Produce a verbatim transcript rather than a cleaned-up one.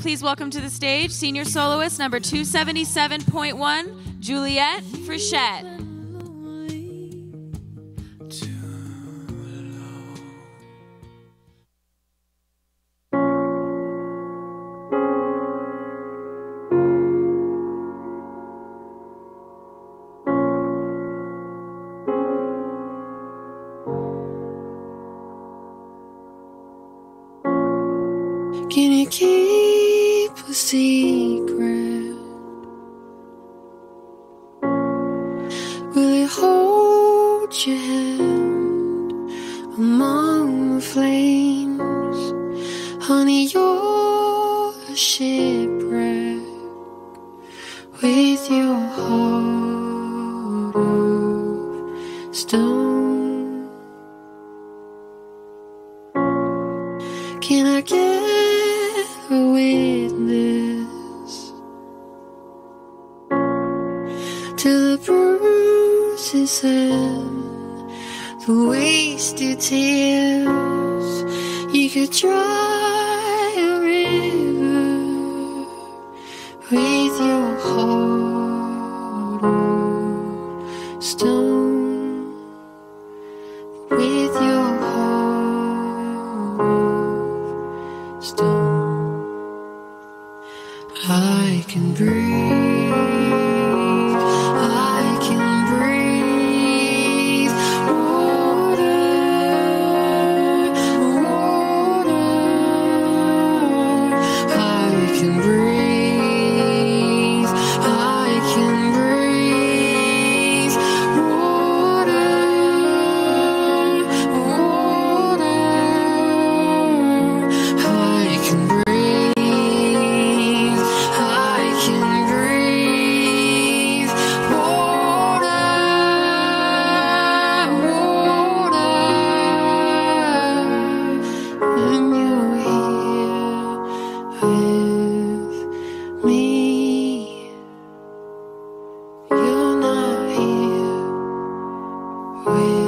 please welcome to the stage senior soloist number two seventy-seven point one, Juliet Frishette. Can you keep a secret? Will you hold your hand among the flames? Honey, you're a shipwreck with your heart of stone. Can I get a witness to the bruises and the wasted tears? You could dry a river with your heart of stone, with your heart of stone. I can breathe, I can breathe water, water. I can breathe, I can breathe water, water. I can breathe. With